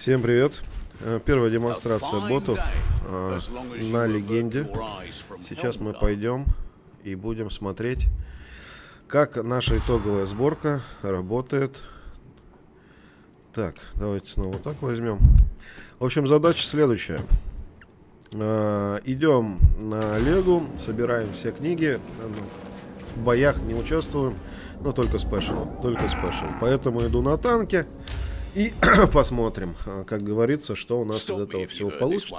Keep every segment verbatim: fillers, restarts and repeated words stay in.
Всем привет! Первая демонстрация ботов э, на легенде. Сейчас мы пойдем и будем смотреть, как наша итоговая сборка работает. Так, давайте снова вот так возьмем. В общем, задача следующая. Э, идем на Легу, собираем все книги. В боях не участвуем, но только спешл. Только спешл. Поэтому иду на танке. И посмотрим, как говорится, что у нас из этого всего получится.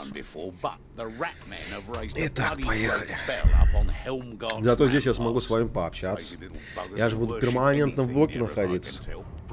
Итак, поехали. Зато здесь я смогу с вами пообщаться. Я же буду перманентно в блоке находиться.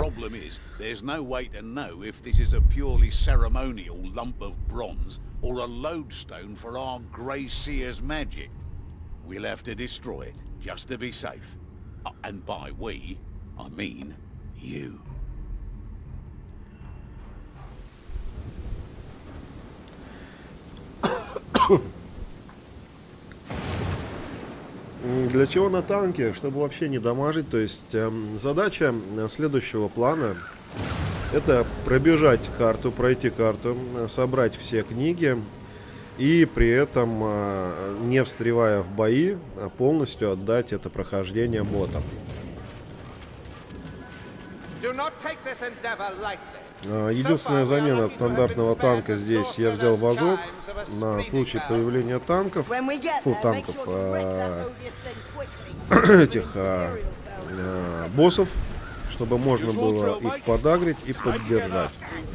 Для чего на танке? Чтобы вообще не дамажить. То есть э, задача следующего плана — это пробежать карту, пройти карту, собрать все книги и при этом, э, не встревая в бои, полностью отдать это прохождение ботам. Единственная замена от стандартного танка здесь: я взял вазок на случай появления танков, фу, танков, а, этих а, а, боссов, чтобы можно было их подагрить и поддержать.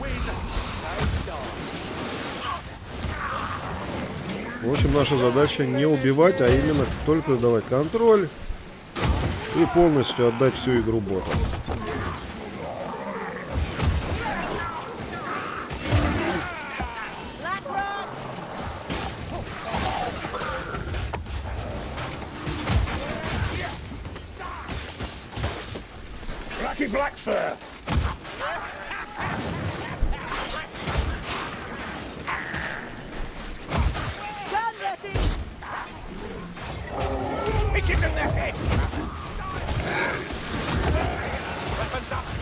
В общем, наша задача не убивать, а именно только давать контроль и полностью отдать всю игру ботам. Blackfur. Hit him in the head. Weapons up.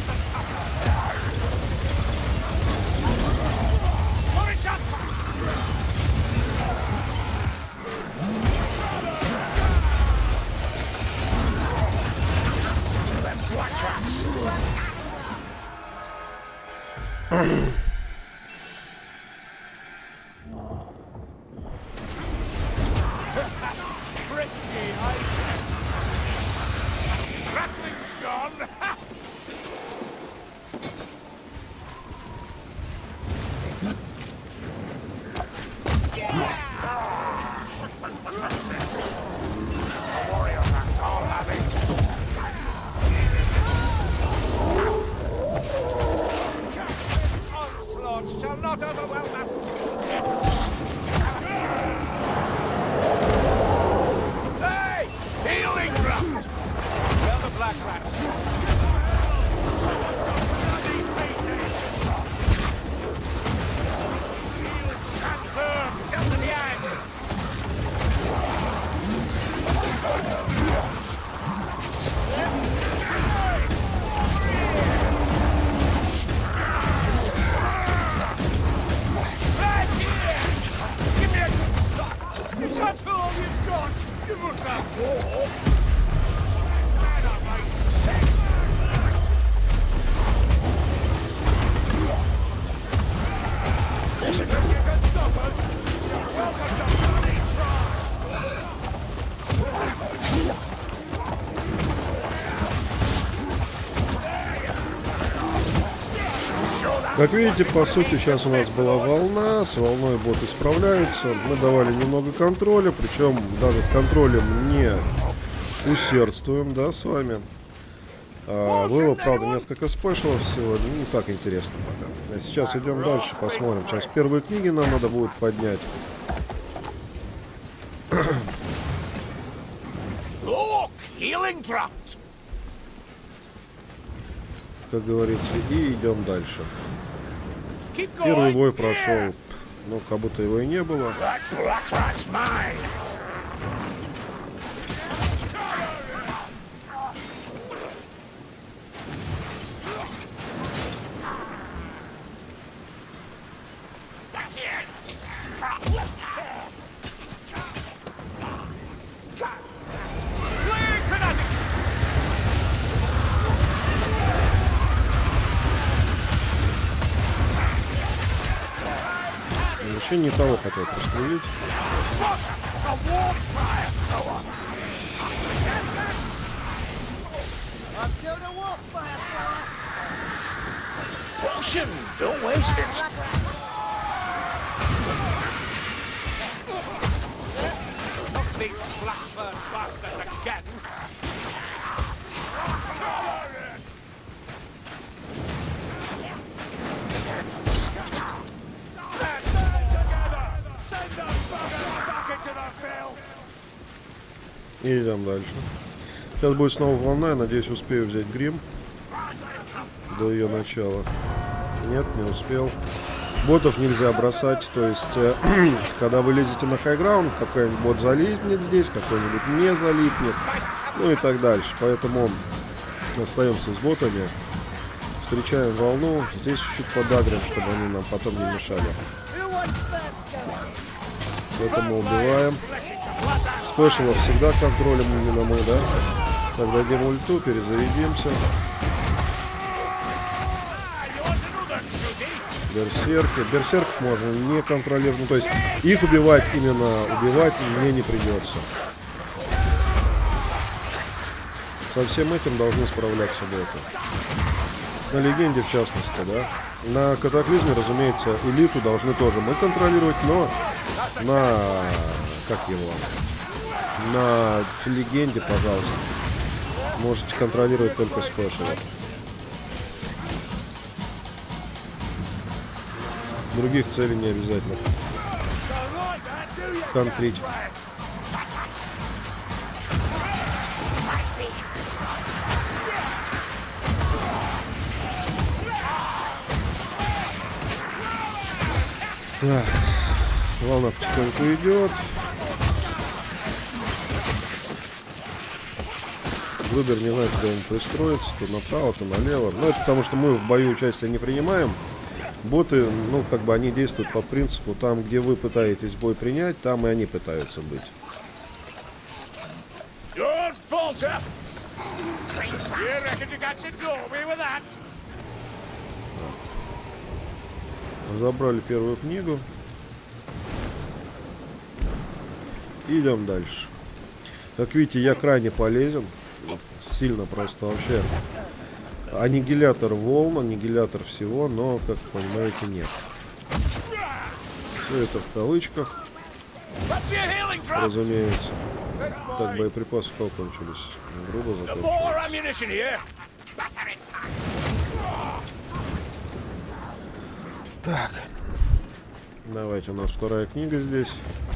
Orange up. Black rats. Frisky, I Ratling's gone. Warrior rats all having. Shall not overwhelm us. Hey! Healing draft! Tell the black rats. Confirm! Jump to the end! That's all you've got! Give us that war! There's a you can stop us! Welcome to bloody Как видите, по сути, сейчас у нас была волна, с волной боты справляются. Мы давали немного контроля, причем даже с контролем не усердствуем, да, с вами. А, было, правда, несколько спешалов сегодня, не так интересно пока. А сейчас идем дальше, посмотрим. Сейчас первые книги нам надо будет поднять. Как говорится, и идем дальше. Первый бой прошел, но как будто его и не было. Вообще не того хотел пристрелить. Potion, don't waste it. Big blackbird bastard again. И идем дальше. Сейчас будет снова волна, я надеюсь, успею взять грим до ее начала. Нет, не успел. Ботов нельзя бросать, то есть, э, когда вы лезете на хайграунд, какой-нибудь бот залипнет здесь, какой-нибудь не залипнет, ну и так дальше. Поэтому остаемся с ботами, встречаем волну, здесь чуть-чуть подагрим, чтобы они нам потом не мешали. Это мы убиваем. Спешилов всегда контролем именно мы, да? Так, дадим ульту, перезарядимся. Берсерки. Берсерков можно не контролировать. Ну, то есть их убивать, именно убивать мне не придется. Со всем этим должны справляться боты. На легенде в частности, да. На катаклизме, разумеется, элиту должны тоже мы контролировать, но на... как его? На легенде, пожалуйста, можете контролировать только спешила. Других целей не обязательно контрить. Так, волна потихоньку идет. Выбор не знает, куда он пристроится, то направо, то налево. Но это потому, что мы в бою участия не принимаем. Боты, ну, как бы они действуют по принципу, там, где вы пытаетесь бой принять, там и они пытаются быть. Забрали первую книгу. Идем дальше. Как видите, я крайне полезен. Сильно просто вообще. Аннигилятор волн, аннигилятор всего, но, как понимаете, нет. Все это в кавычках. Разумеется. Так, боеприпасы кончились. Грубо закончились. Так. Давайте, у нас вторая книга здесь.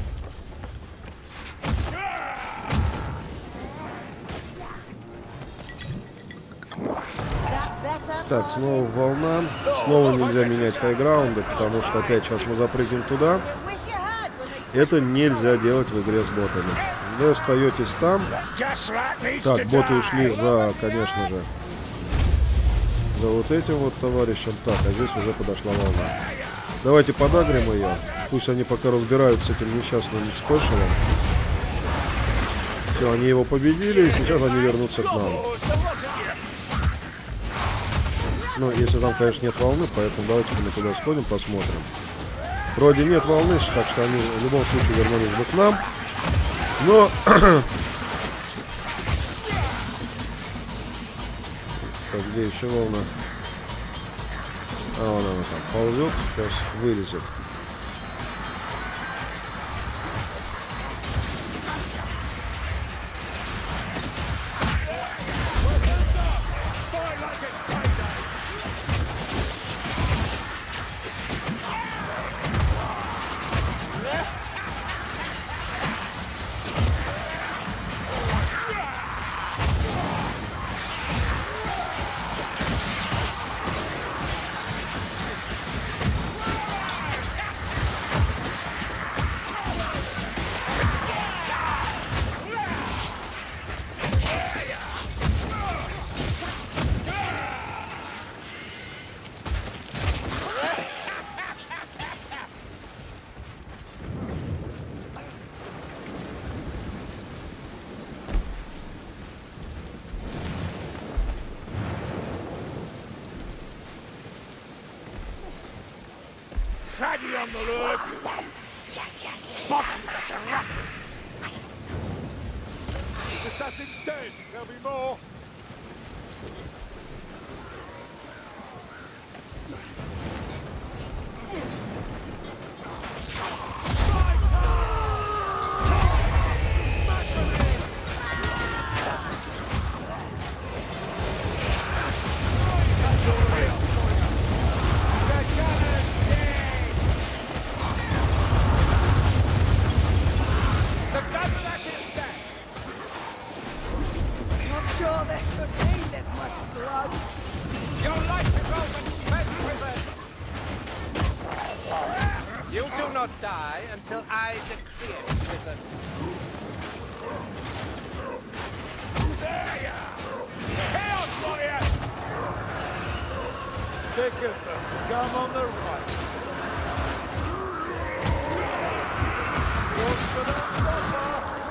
Так, снова волна. Снова нельзя менять хайграунды, потому что опять сейчас мы запрыгнем туда. Это нельзя делать в игре с ботами. Вы остаетесь там. Так, боты ушли за, конечно же, за вот этим вот товарищем. Так, а здесь уже подошла волна. Давайте подагрим ее. Пусть они пока разбираются с этим несчастным спешилом. Все, они его победили, и сейчас они вернутся к нам. Ну, если там, конечно, нет волны, поэтому давайте мы туда сходим, посмотрим. Вроде нет волны, так что они в любом случае вернулись бы к нам. Но... Так, где еще волна? А, вон она там ползет, сейчас вылезет. Tragedy on the road. Yes, yes, yes. Fuck, that's a rat. This assassin dead. There'll be more. Die until I decree it, prison. There you are! Chaos warrior! Thick as the scum on the right. Goes for the stopper.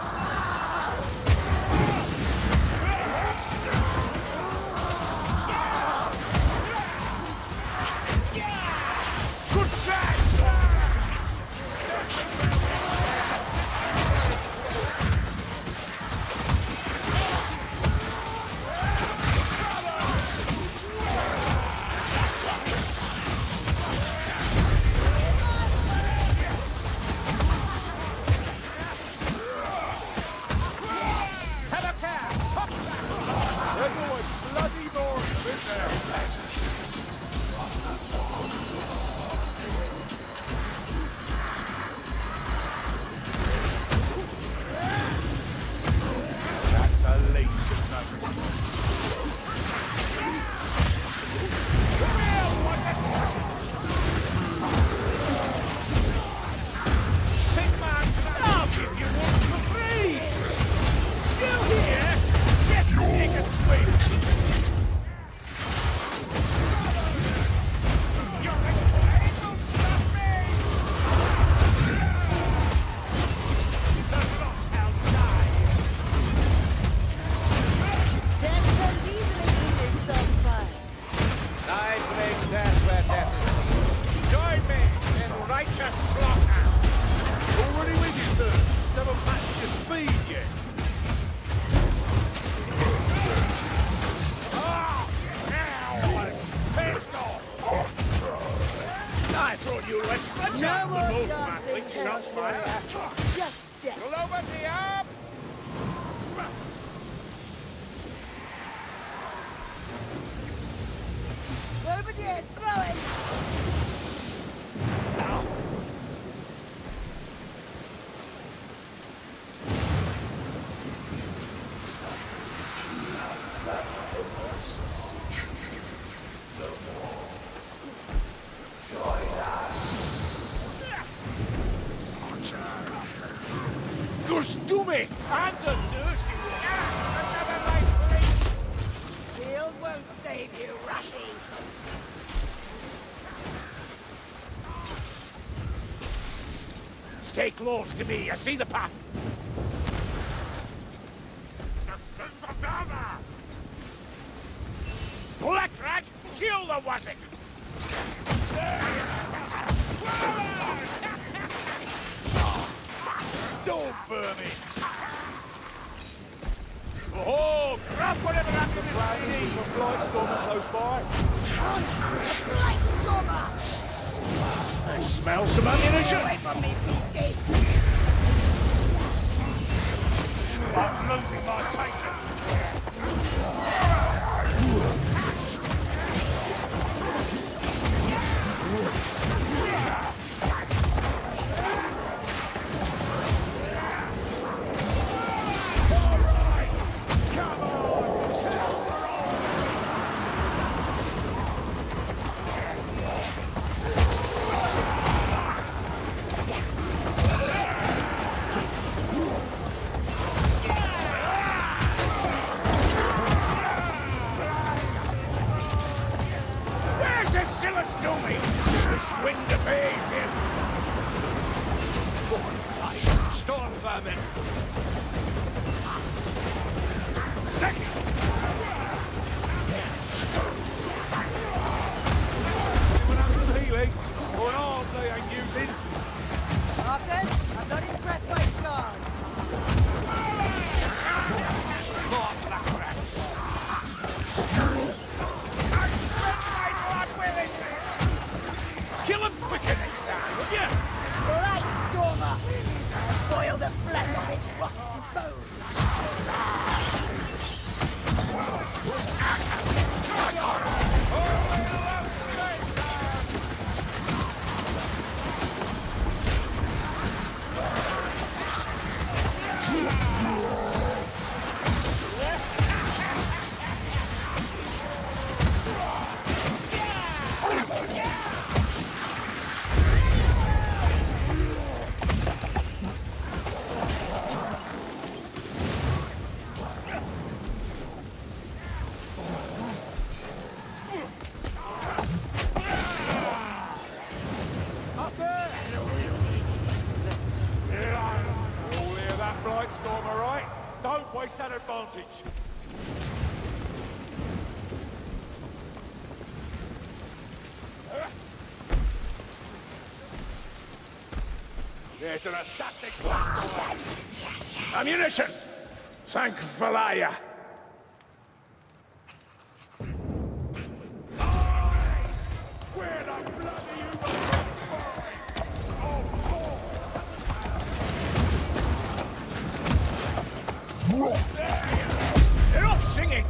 Good shot! Stay close to me, I see the path. Black rat, kill the Wazzick! Don't burn me! Oh, grab whatever happens in the need for Blightstormer close by. I smell some ammunition! Away from me, beastie! I'm losing my patience! There's an aseptic ammunition. Thank Valaya. Where the bloody you? They're off singing.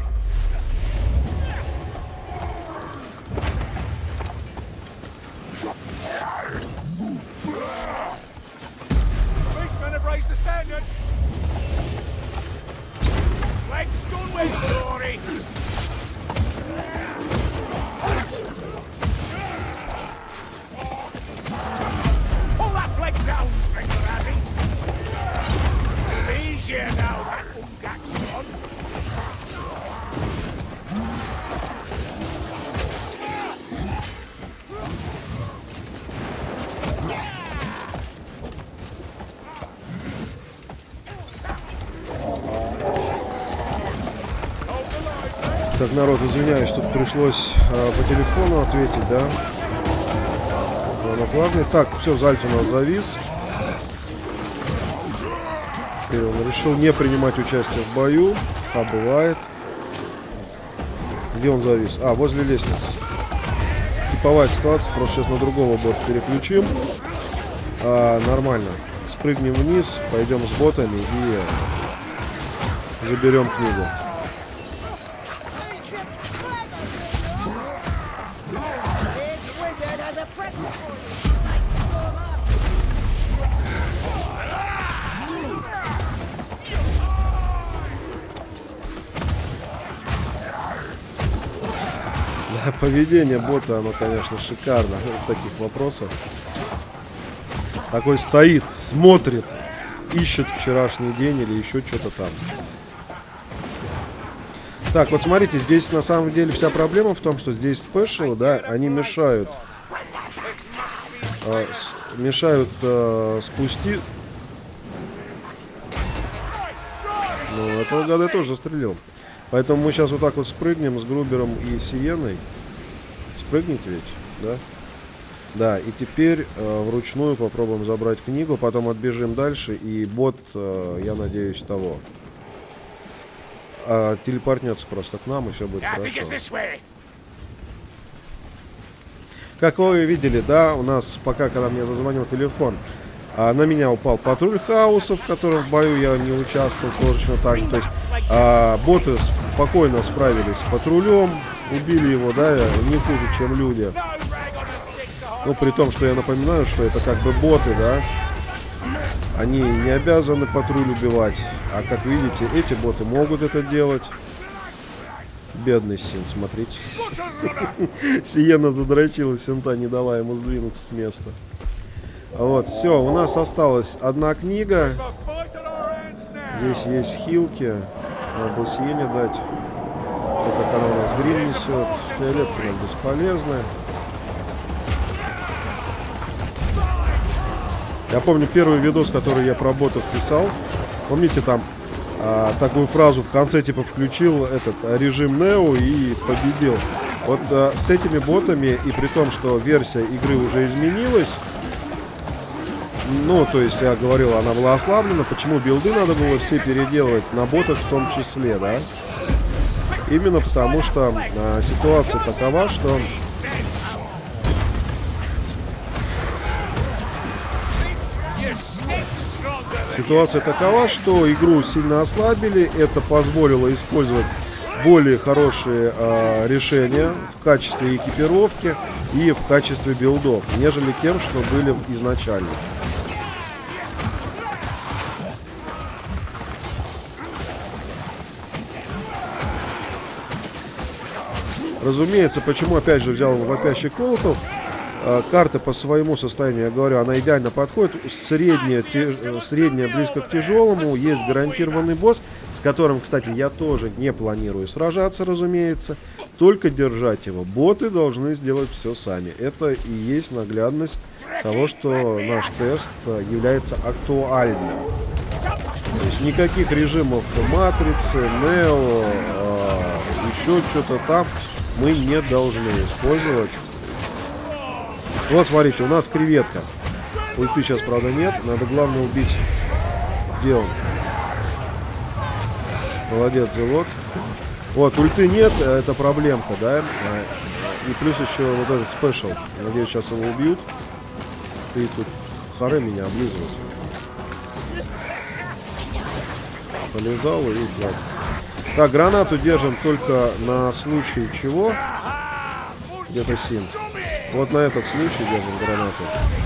Policemen have raised the standard. Legs done with glory. Pull that flag down, Bengarazzi. It'll be easier now that Umgak's gone. Так, народ, извиняюсь, тут пришлось а, по телефону ответить, да? Главный. Так, все, Зальц у нас завис. И он решил не принимать участие в бою. А бывает. Где он завис? А, возле лестницы. Типовая ситуация, просто сейчас на другого бота переключим. А, нормально. Спрыгнем вниз, пойдем с ботами и заберем книгу. Поведение бота, оно, конечно, шикарно в таких вопросах. Такой стоит, смотрит, ищет вчерашний день или еще что-то там. Так, вот смотрите, здесь на самом деле вся проблема в том, что здесь спешл, да, они мешают. Э, с, мешают э, спустить. Ну, этого гада я тоже застрелил. Поэтому мы сейчас вот так вот спрыгнем с Грубером и Сиеной. Спрыгните ведь, да? Да, и теперь э, вручную попробуем забрать книгу, потом отбежим дальше, и бот, э, я надеюсь, того. Э, телепортнется просто к нам, и все будет хорошо. Как вы видели, да, у нас пока, когда мне зазвонил телефон, А, на меня упал патруль хаоса, в котором в бою я не участвовал, точно так же. То есть а, боты спокойно справились с патрулем, убили его, да, не хуже, чем люди. Ну, при том, что я напоминаю, что это как бы боты, да. Они не обязаны патруль убивать. А как видите, эти боты могут это делать. Бедный Син, смотрите. Сиена задрочила, Синта не дала ему сдвинуться с места. Вот, все, у нас осталась одна книга. Здесь есть хилки. Надо бы Сиене дать. То, как она у нас грин несет. Фиолетка нам бесполезная. Я помню первый видос, который я про ботов писал. Помните, там а, такую фразу в конце типа включил этот режим Нео и победил. Вот а, с этими ботами, и при том, что версия игры уже изменилась, ну, то есть я говорил, она была ослаблена, почему билды надо было все переделывать на ботах в том числе, да? Именно потому, что а, ситуация такова, что Ситуация такова, что игру сильно ослабили, это позволило использовать более хорошие э, решения в качестве экипировки и в качестве билдов, нежели тем, что были изначально. Разумеется, почему опять же взял вопящий колокол. Карта по своему состоянию, я говорю, она идеально подходит. Средняя, те, средняя близко к тяжелому. Есть гарантированный босс, с которым, кстати, я тоже не планирую сражаться, разумеется. Только держать его. Боты должны сделать все сами. Это и есть наглядность того, что наш тест является актуальным. То есть никаких режимов матрицы, Нео, э, еще что-то там мы не должны использовать. Вот, смотрите, у нас креветка. Ульты сейчас, правда, нет. Надо, главное, убить. Где он? Молодец, Зелот. Вот, ульты нет, это проблемка, да? И плюс еще вот этот спешл. Надеюсь, сейчас его убьют. И тут хоры меня облизывают. Полезал и хватит. Так, гранату держим только на случай чего? Где-то син. Вот на этот случай держим гранату.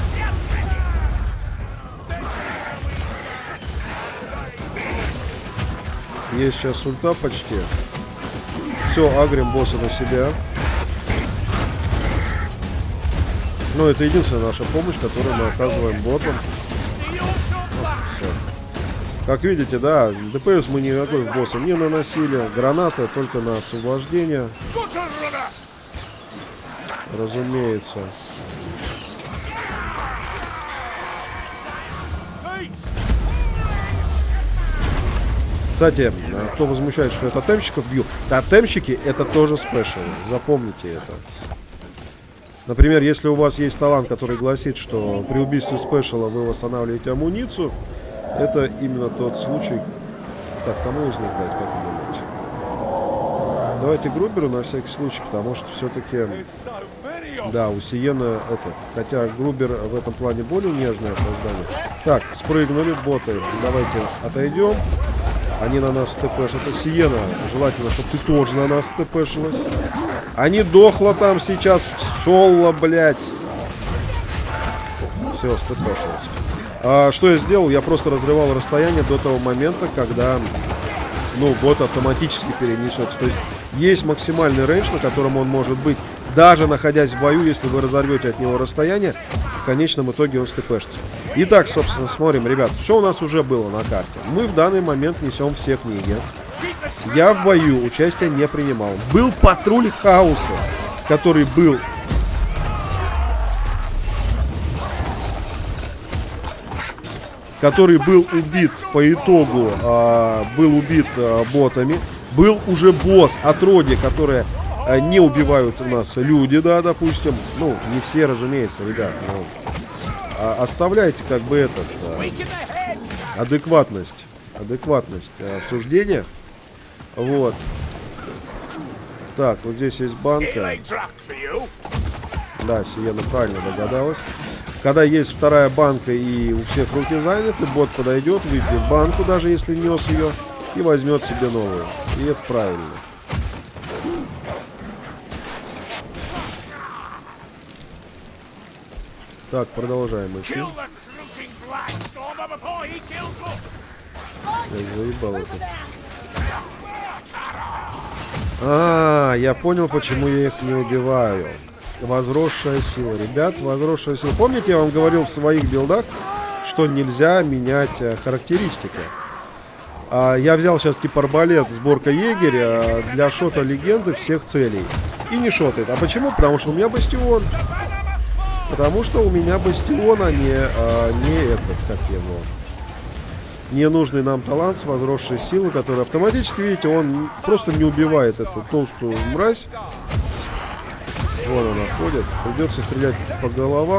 Есть сейчас ульта почти. Все, агрим босса на себя. Ну, это единственная наша помощь, которую мы оказываем ботам. Все. Как видите, да, ДПС мы никакой в босса не наносили. Граната только на освобождение. Разумеется. Кстати, кто возмущается, что я тотемщиков бью, тотемщики это тоже спешл. Запомните это. Например, если у вас есть талант, который гласит, что при убийстве спешала вы восстанавливаете амуницию, это именно тот случай. Так, кому из них дать, как вы думаете? Давайте Груберу на всякий случай, потому что все-таки, да, у Сиена это, хотя Грубер в этом плане более нежное создание. Так, спрыгнули боты, давайте отойдем. Они на нас тпшат. Это Сиена. Желательно, чтобы ты тоже на нас тпшилась. А не дохла там сейчас в соло, блядь. Все, стпшилась. А что я сделал? Я просто разрывал расстояние до того момента, когда, ну, бот автоматически перенесется. То есть есть максимальный рейндж, на котором он может быть, даже находясь в бою, если вы разорвете от него расстояние, в конечном итоге он стпшится. Итак, собственно, смотрим, ребят, что у нас уже было на карте. Мы в данный момент несем все книги. Я в бою участия не принимал. Был патруль хаоса, который был... который был убит по итогу, а, был убит а, ботами. Был уже босс отродье, которые а, не убивают у нас люди, да, допустим. Ну, не все, разумеется, ребят. Но, а, оставляйте как бы этот а, адекватность, адекватность а, обсуждения. Вот. Так, вот здесь есть банка. Да, Сиена правильно догадалась. Когда есть вторая банка и у всех руки заняты, бот подойдет, выпьет банку, даже если нес ее, и возьмет себе новую. И это правильно. Так, продолжаем идти. Я заебал это. А, я понял, почему я их не убиваю. Возросшая сила. Ребят, возросшая сила. Помните, я вам говорил в своих билдах, что нельзя менять а, характеристики. А, я взял сейчас типа арбалет, сборка егеря а, для шота легенды всех целей. И не шотает. А почему? Потому что у меня бастион. Потому что у меня бастион, а не, а, не этот, как его. Ненужный нам талант с возросшей силой, который автоматически, видите, он просто не убивает эту толстую мразь. Вон она ходит. Придется стрелять по головам.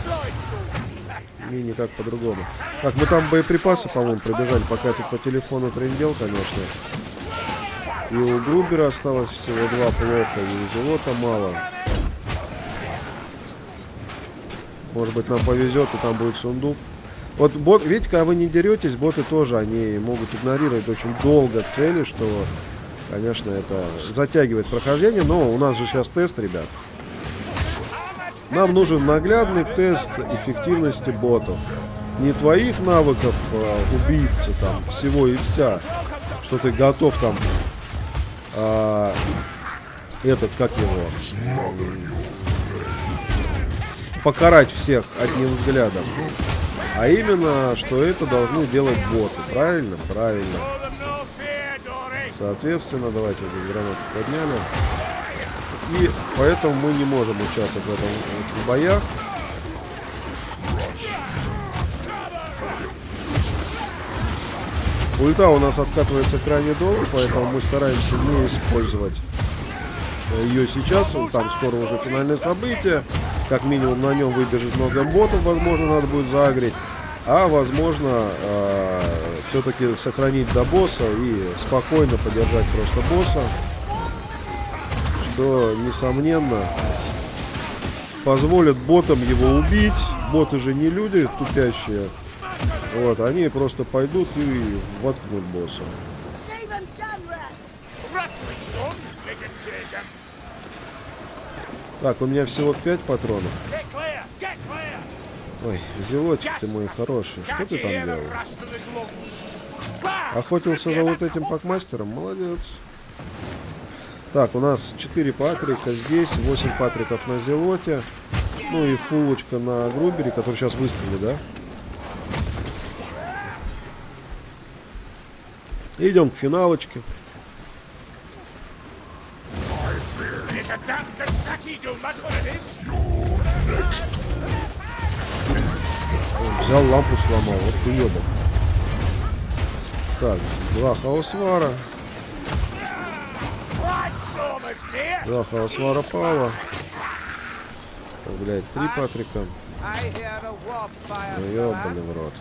И никак по-другому. Так, мы там боеприпасы, по-моему, пробежали, пока ты по телефону трындел, конечно. И у Грубера осталось всего два плохо, и у Зелота мало. Может быть, нам повезет, и там будет сундук. Вот бот, видите, когда вы не деретесь, боты тоже, они могут игнорировать очень долго цели, что, конечно, это затягивает прохождение. Но у нас же сейчас тест, ребят. Нам нужен наглядный тест эффективности ботов. Не твоих навыков а, убийцы, там, всего и вся, что ты готов там, а, этот, как его, покарать всех одним взглядом. А именно, что это должны делать боты. Правильно? Правильно. Соответственно, давайте здесь гранату подняли. И поэтому мы не можем участвовать в этом в этих боях. Ульта у нас откатывается крайне долго, поэтому мы стараемся не использовать ее сейчас. Там скоро уже финальное событие. как минимум на нем выбежит много ботов, возможно, надо будет заагрить. А возможно, э, все-таки сохранить до босса и спокойно подержать просто босса. Что, несомненно, позволит ботам его убить. Боты же не люди тупящие. Вот, они просто пойдут и воткнут босса. Так, у меня всего пять патронов. Ой, зелотик ты мой хороший. Что ты там делал? Охотился за вот этим пакмастером? Молодец. Так, у нас четыре патрика здесь, восемь патриков на зелоте. Ну и фулочка на грубере, который сейчас выстрелит, да? Идем к финалочке. Он взял лампу, сломал. Вот ты ёбан. Так, два хаосвара. Два хаосвара пала. Так, блядь, три патрика. Ну ёбаный в рот.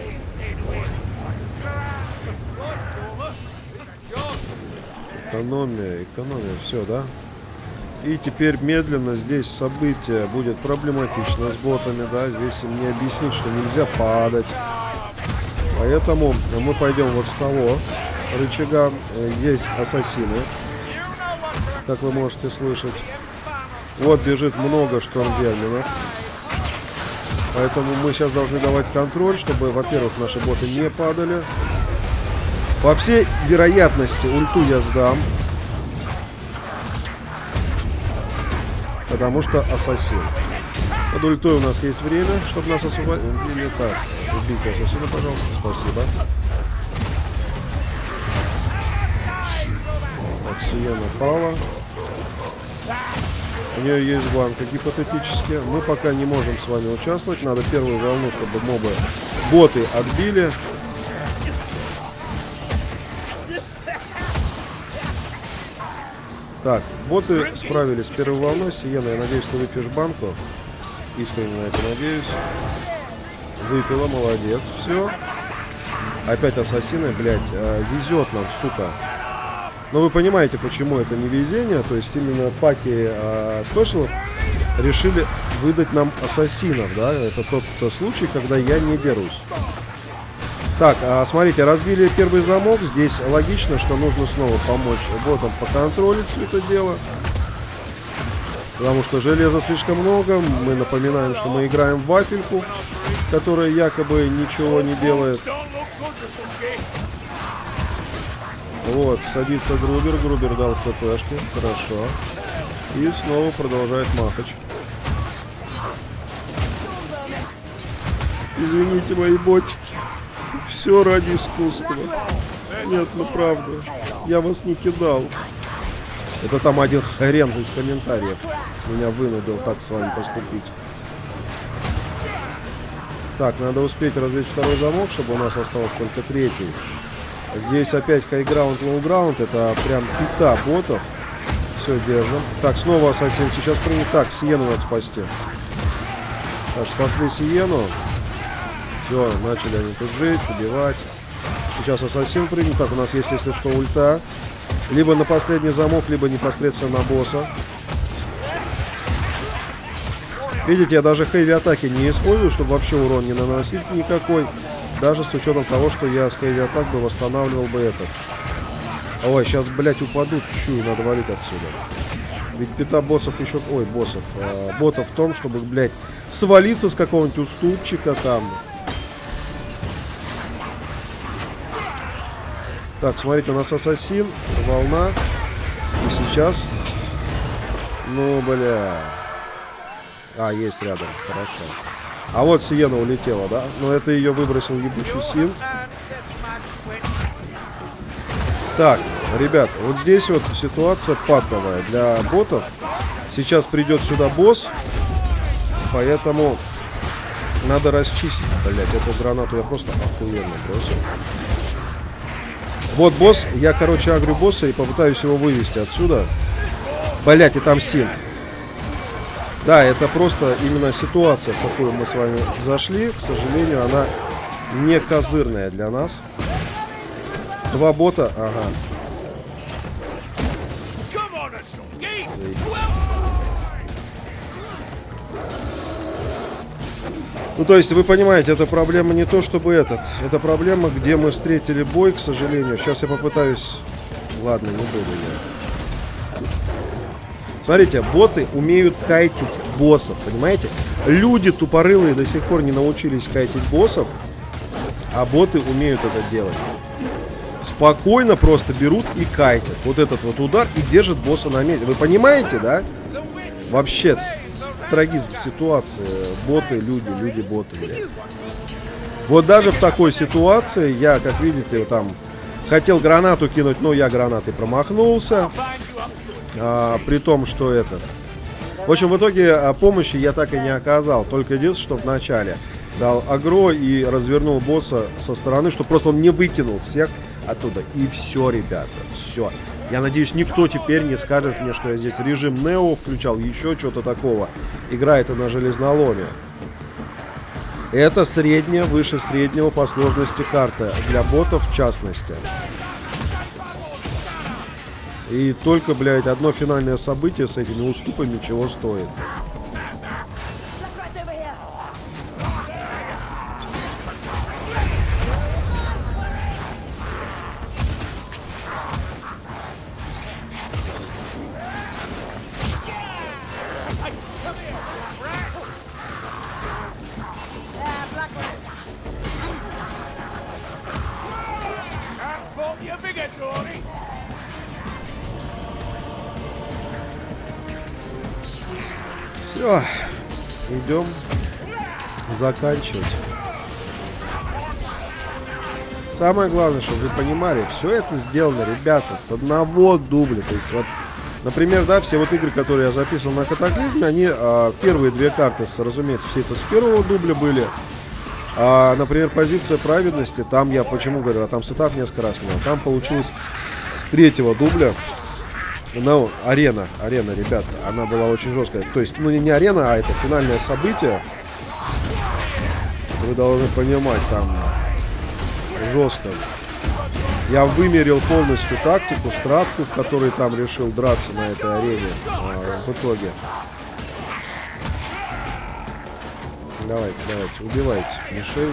Экономия, экономия, все, да? И теперь медленно здесь событие будет проблематично с ботами, да? Здесь им не объяснить, что нельзя падать. Поэтому мы пойдем вот с того рычага. Есть ассасины, как вы можете слышать. Вот бежит много штормверминов. Поэтому мы сейчас должны давать контроль, чтобы, во-первых, наши боты не падали. По всей вероятности ульту я сдам. Потому что ассасин. Под ультой у нас есть время, чтобы нас освободить. Так, убейте ассасина, пожалуйста. Спасибо. Так, Сиена пала. У нее есть бланка гипотетически. Мы пока не можем с вами участвовать. Надо первую волну, чтобы мобы, боты отбили. Так, боты справились с первой волной. Сиена, я надеюсь, ты выпьешь банку. Искренне на это надеюсь. Выпила, молодец. Все. Опять ассасины, блядь, везет нам, сука. Но вы понимаете, почему это не везение. То есть именно паки э, спешалов решили выдать нам ассасинов, да. Это тот, тот случай, когда я не дерусь. Так, а, смотрите, разбили первый замок. Здесь логично, что нужно снова помочь ботам поконтролить все это дело. Потому что железа слишком много. Мы напоминаем, что мы играем в вафельку, которая якобы ничего не делает. Вот, садится Грубер. Грубер дал хпшки. Хорошо. И снова продолжает махач. Извините, мои ботики. Все ради искусства. Нет, ну правда. Я вас не кидал. Это там один хрен из комментариев меня вынудил так с вами поступить. Так, надо успеть развить второй замок, чтобы у нас осталось только третий. Здесь опять хайграунд, лоуграунд. Это прям пита ботов. Все, держим. Так, снова ассасин сейчас принят. Так, Сиену надо спасти. Так, спасли Сиену. Все, начали они тут жить, убивать. Сейчас ассасин принят. Так, у нас есть, если что, ульта. Либо на последний замок, либо непосредственно на босса. Видите, я даже хэви атаки не использую, чтобы вообще урон не наносить никакой. Даже с учетом того, что я с хэви атак бы восстанавливал бы этот. Ой, сейчас, блядь, упадут. Чую, надо валить отсюда. Ведь пита боссов еще... Ой, боссов. А, ботов в том, чтобы, блядь, свалиться с какого-нибудь уступчика там. Так, смотрите, у нас ассасин, волна. И сейчас... Ну, бля... А, есть рядом, хорошо. А вот Сиена улетела, да? Но это ее выбросил ебучий Син. Так, ребят, вот здесь вот ситуация патовая для ботов. Сейчас придет сюда босс. Поэтому надо расчистить. Блять, эту гранату я просто охуенно бросил. Вот босс. Я, короче, агрю босса и попытаюсь его вывести отсюда. Блять, и там Син. Да, это просто именно ситуация, в какую мы с вами зашли. К сожалению, она не козырная для нас. Два бота, ага. Ну, то есть, вы понимаете, это проблема не то, чтобы этот. Это проблема, где мы встретили бой, к сожалению. Сейчас я попытаюсь... Ладно, не буду я. Смотрите, боты умеют кайтить боссов, понимаете? Люди тупорылые до сих пор не научились кайтить боссов, а боты умеют это делать. Спокойно просто берут и кайтят. Вот этот вот удар и держат босса на месте. Вы понимаете, да? Вообще... Трагизм ситуации. Боты, люди, люди, боты. Блядь. Вот даже в такой ситуации я, как видите, там хотел гранату кинуть, но я гранатой промахнулся. А, при том, что это... В общем, в итоге а, помощи я так и не оказал. Только единственное, что в начале дал агро и развернул босса со стороны, чтобы просто он не выкинул всех оттуда. И все, ребята, все. Я надеюсь, никто теперь не скажет мне, что я здесь режим Нео включал, еще что-то такого. Игра это на железноломе. Это средняя, выше среднего по сложности карта. Для ботов в частности. И только, блядь, одно финальное событие с этими уступами чего стоит. Все, идем заканчивать. Самое главное, чтобы вы понимали, все это сделано, ребята, с одного дубля. То есть, вот, например, да, все вот игры, которые я записывал на Катаклизме, они а, первые две карты, разумеется, все это с первого дубля были. А, например, позиция праведности, там я почему говорю, а там сетап несколько раз менял, там получилось с третьего дубля. Ну, арена, арена, ребята, она была очень жесткая. То есть, ну не арена, а это финальное событие. Вы должны понимать, там жестко. Я вымерил полностью тактику, стратку, в которой там решил драться на этой арене. А, в итоге. Давайте, давайте, убивайте мишень.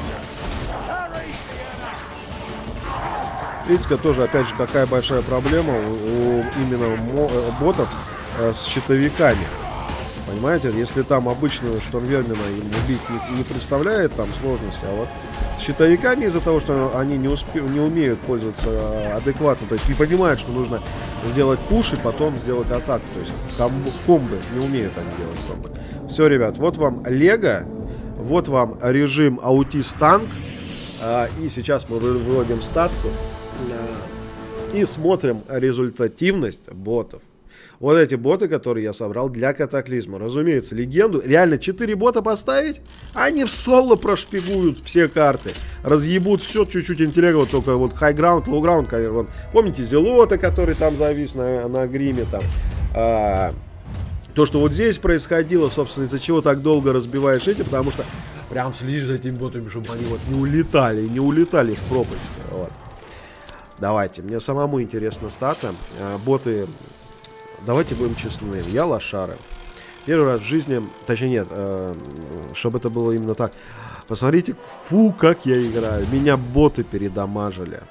Видите, тоже, опять же, какая большая проблема у, у именно ботов э, с щитовиками. Понимаете, если там обычную штормвермена им убить не, не представляет там сложности, а вот с щитовиками из-за того, что они не, успе не умеют пользоваться э, адекватно, то есть не понимают, что нужно сделать пуш и потом сделать атаку. То есть комбо, комбы, не умеют они делать комбы. Все, ребят, вот вам Лего, вот вам режим аутист-танк, э, и сейчас мы выводим статку. И смотрим результативность ботов. Вот эти боты, которые я собрал для Катаклизма. Разумеется, легенду. Реально четыре бота поставить, они в соло прошпигуют все карты. Разъебут все чуть-чуть интеллекта. Вот только вот хайграунд, лоуграунд, конечно. Вот, помните Зелота, который там завис на, на гриме там. А, то, что вот здесь происходило, собственно, из-за чего так долго разбиваешь эти, потому что прям следишь за этими ботами, чтобы они вот не улетали, не улетали в пропасть. Вот. Давайте, мне самому интересно стата. А, боты, давайте будем честны, я лошара. Первый раз в жизни, точнее нет, э, чтобы это было именно так. Посмотрите, фу, как я играю. Меня боты передамажили.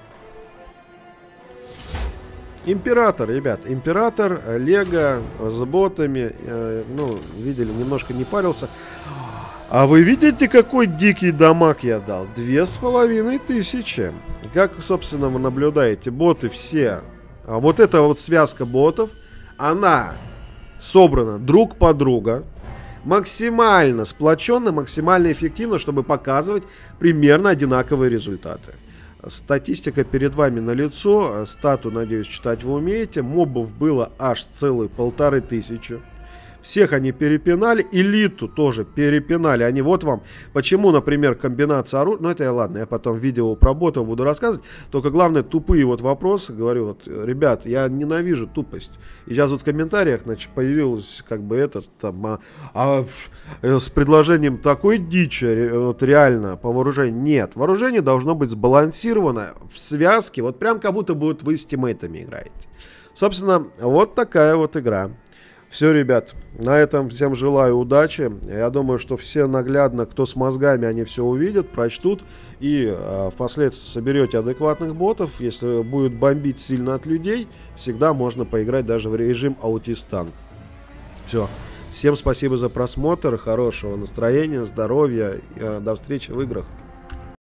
Император, ребят, Император, Лего с ботами, э, ну, видели, немножко не парился. А вы видите, какой дикий дамаг я дал? Две с половиной тысячи. Как, собственно, вы наблюдаете, боты все. А вот эта вот связка ботов, она собрана друг под друга. Максимально сплоченно, максимально эффективно, чтобы показывать примерно одинаковые результаты. Статистика перед вами налицо. Стату, надеюсь, читать вы умеете. Мобов было аж целых полторы тысячи. Всех они перепинали. Элиту тоже перепинали. Они вот вам. Почему, например, комбинация оружия. Ну это я ладно, я потом видео про ботов буду рассказывать. Только главное, тупые вот вопросы. Говорю, вот, ребят, я ненавижу тупость. И сейчас вот в комментариях, значит, появилось как бы этот там, а, а, с предложением такой дичи, вот реально, по вооружению. Нет, вооружение должно быть сбалансировано в связке. Вот прям как будто бы вот вы с тиммейтами играете. Собственно, вот такая вот игра. Все, ребят, на этом всем желаю удачи. Я думаю, что все наглядно, кто с мозгами, они все увидят, прочтут. И э, впоследствии соберете адекватных ботов. Если будет бомбить сильно от людей, всегда можно поиграть даже в режим аутист-танк. Все. Всем спасибо за просмотр, хорошего настроения, здоровья. Э, до встречи в играх.